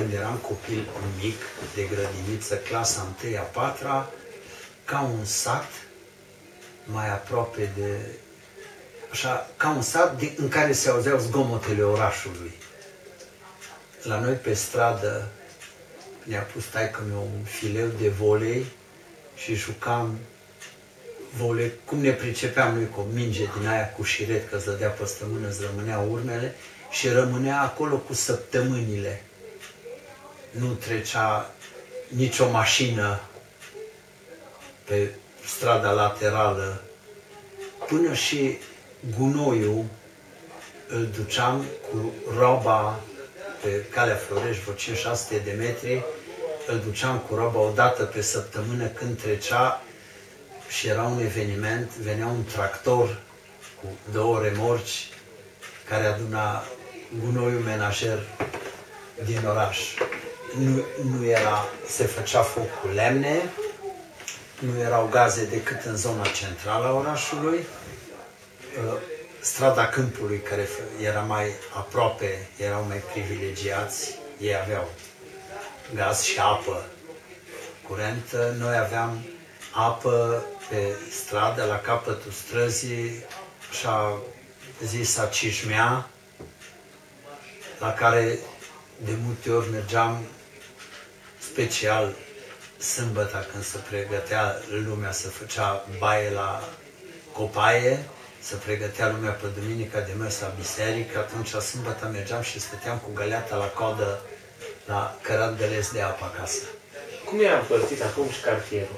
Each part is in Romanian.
când eram copil mic, de grădiniță, clasa 1-a, 4-a, ca un sat mai aproape de... Așa, ca un sat în care se auzeau zgomotele orașului. La noi pe stradă ne-a pus taică-miu un fileu de volei și jucam volei, cum ne pricepeam noi cu o minge din aia cu șiret, că îți dădea peste mână, îți rămâneau urmele și rămânea acolo cu săptămânile. Nu trecea nicio mașină pe strada laterală, până și gunoiul îl duceam cu roba pe calea Florești, vreo 500-600 de metri, îl duceam cu roba o dată pe săptămână când trecea și era un eveniment, venea un tractor cu 2 remorci care aduna gunoiul menajer din oraș. Nu era, se făcea foc cu lemne, nu erau gaze decât în zona centrală a orașului. Strada Câmpului, care era mai aproape, erau mai privilegiați, ei aveau gaz și apă curentă, noi aveam apă pe stradă, la capătul străzii, așa zisa Cismea, la care de multe ori mergeam special sâmbătă, când se pregătea lumea, se făcea baie la copaie, se pregătea lumea pe duminica de mers la biserică, atunci sâmbătă mergeam și stăteam cu găleata la coadă la cărat găleț de apă acasă. Cum era împărțit atunci cartierul?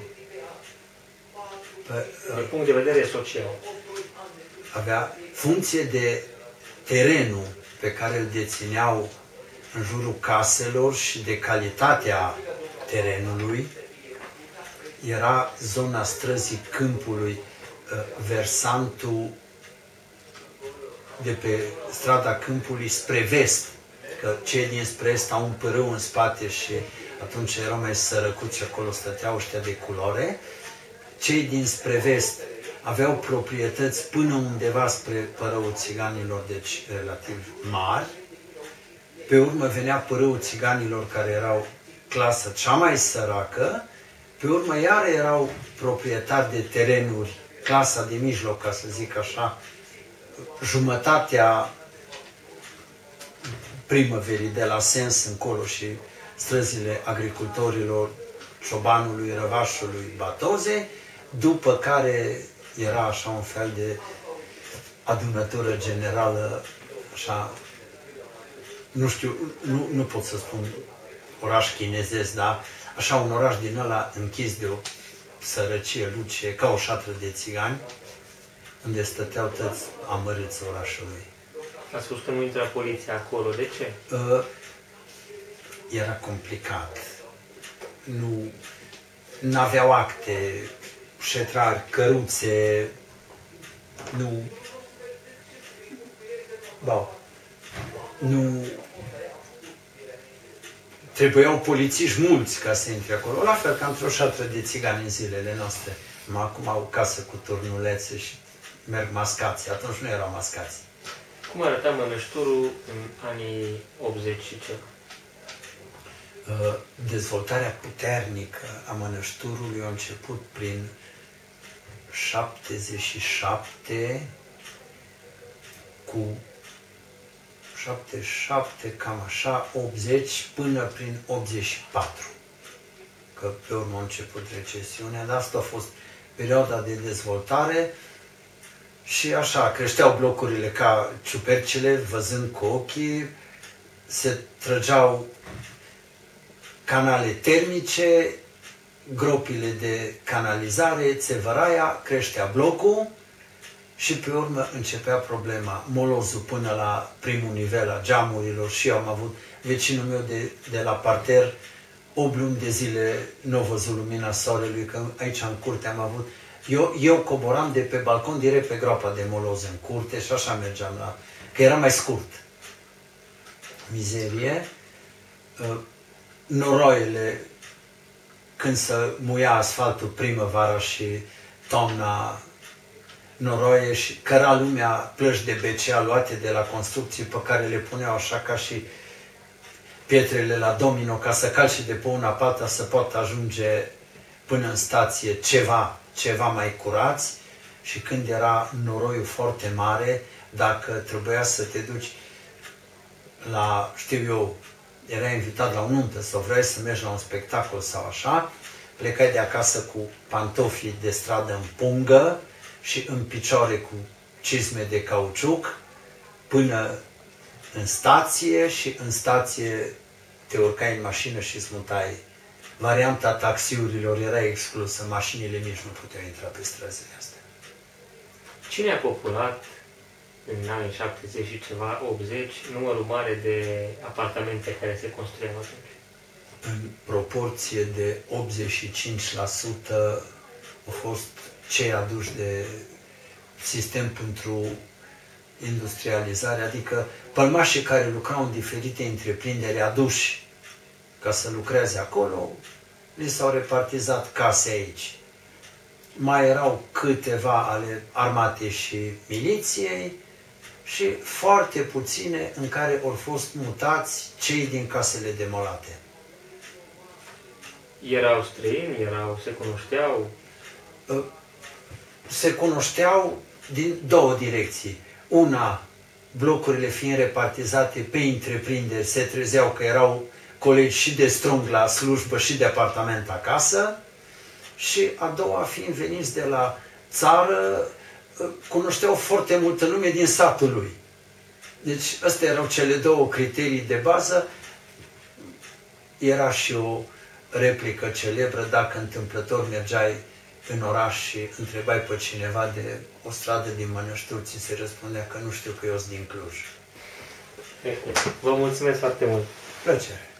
Din punct de vedere social. Avea funcție de terenul pe care îl dețineau în jurul caselor și de calitatea terenului. Era zona străzii Câmpului, versantul de pe strada Câmpului spre vest, că cei dinspre est au un pârâu în spate și atunci erau mai sărăcuți și acolo stăteau ăștia de culoare. Cei dinspre vest aveau proprietăți până undeva spre părâul țiganilor, deci relativ mari. Pe urmă venea părâul țiganilor, care erau clasa cea mai săracă. Pe urmă iar erau proprietari de terenuri, clasa de mijloc, ca să zic așa, jumătatea primăverii de la Sens încolo și străzile agricultorilor, Ciobanului, Răvașului, Batoze, după care era așa un fel de adunătură generală, așa, nu știu, nu pot să spun oraș chinezesc, dar așa un oraș din ăla închis de o sărăcie lucie, ca o șatră de țigani, unde stăteau toți amărâți orașului. A spus că nu intră poliția acolo, de ce? Era complicat. Nu aveau acte, șetrari, căruțe, nu trebuiau polițiști mulți ca să intre acolo, la fel ca într-o șatră de țigani în zilele noastre. Acum au casă cu turnulețe și merg mascați, atunci nu erau mascați. Cum arăta Mănășturul în anii 80 și ceva? Dezvoltarea puternică a Mănășturului a început prin 77, cu 77, cam așa, 80, până prin 84. Că pe urmă a început recesiunea, dar asta a fost perioada de dezvoltare și așa, creșteau blocurile ca ciupercile, văzând cu ochii, se trăgeau canale termice, gropile de canalizare, țevăraia, creștea blocul și pe urmă începea problema. Molozul până la primul nivel a geamurilor și eu am avut vecinul meu de la parter 8 luni de zile nu a văzut lumina soarelui, că aici în curte am avut. Eu coboram de pe balcon direct pe groapa de moloz în curte și așa mergeam la... că era mai scurt. Mizerie. Noroaiele, când se muia asfaltul primăvara și toamna, noroaie și căra lumea plăci de BCA luate de la construcții pe care le puneau așa ca și pietrele la domino ca să calce de pe una pe alta să poată ajunge până în stație ceva mai curați. Și când era noroiul foarte mare, dacă trebuia să te duci la, știu eu, erai invitat la o nuntă sau vrei să mergi la un spectacol sau așa, plecai de acasă cu pantofii de stradă în pungă și în picioare cu cizme de cauciuc până în stație și în stație te urcai în mașină și îți mutai. Varianta taxiurilor era exclusă, mașinile nici nu puteau intra pe străzile astea. Cine a populat în anii 70 și ceva, 80, numărul mare de apartamente care se construiau atunci? În proporție de 85% au fost cei aduși de sistem pentru industrializare, adică pălmașii care lucrau în diferite întreprinderi aduși ca să lucreze acolo, li s-au repartizat case aici. Mai erau câteva ale armatei și miliției și foarte puține în care au fost mutați cei din casele demolate. Erau străini, se cunoșteau? Se cunoșteau din două direcții. Una, blocurile fiind repartizate pe întreprinderi, se trezeau că erau colegi și de strung la slujbă și de apartament acasă. Și a doua, fiind veniți de la țară, cunoșteau foarte multă lume din satul lui. Deci astea erau cele două criterii de bază. Era și o replică celebră, dacă întâmplător mergeai în oraș și întrebai pe cineva de o stradă din Mănășturi, ți se răspundea că nu știu, că eu sunt din Cluj. Vă mulțumesc foarte mult! Plăcere!